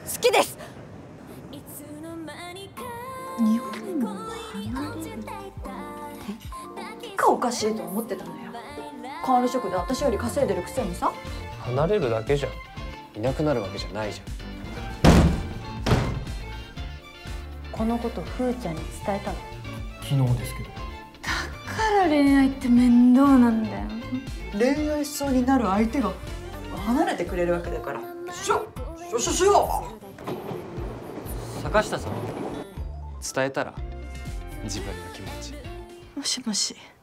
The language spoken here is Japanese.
好きです。日本を離れるかおかしいと思ってたのよ。カール職で私より稼いでるくせにさ。 離れるだけじゃん。いなくなるわけじゃないじゃん。 このことふーちゃんに伝えたの？ 昨日ですけど。 だから恋愛って面倒なんだよ。 恋愛しそうになる相手が離れてくれるわけだから。しょ坂下さん、伝えたら自分の気持ち。 もしもし。